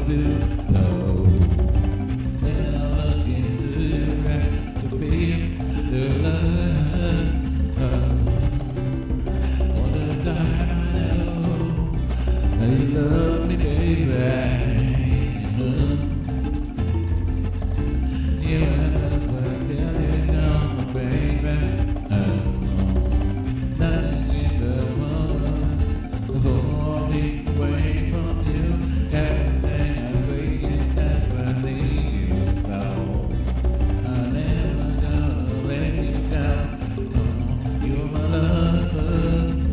do so. Then I look into your eyes to feel the love. All the time I know that you love me, baby. You and I were telling on my baby. Nothing in the world will hold me away from you. Everything I say is never leave you, so I'm never gonna let you go. You're my lover.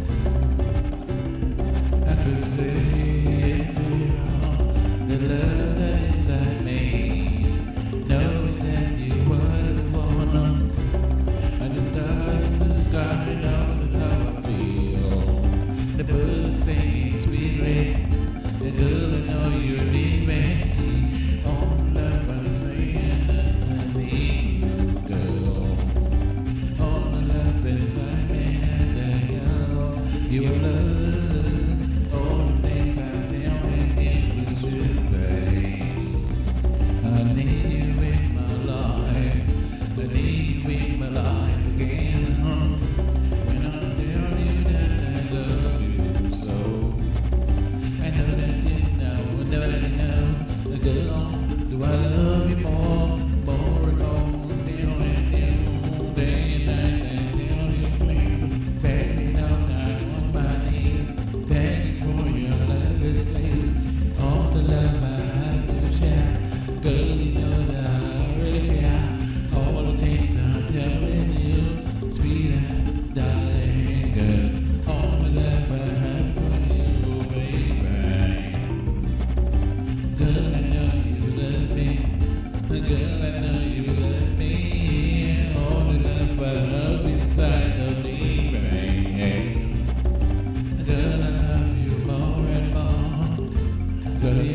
I could see and feel the love that's inside me, knowing that you were the one, and the stars in the sky know how I feel. The birds singing sweet rain, and girl, I know you need me. All the love I'm saying, I need you, girl. All the love inside me, and I know you love. All the things I feel in was you, babe. I need you in my life. I need you in my life again. When I tell you that I love you so, I know that you know, know that you know. Girl, do I love you more and more? Day and night, and tell you please, baby, no, not on my knees, begging for your lover's place. All the love I have to share, girl, you know that I really care. All the things I'm telling you, sweetheart, darling, girl. All the love I have for you, baby. Girl, I know you love me. Girl, I know you love me. All the love I have inside of me, baby. Girl, I love you more and more. Girl,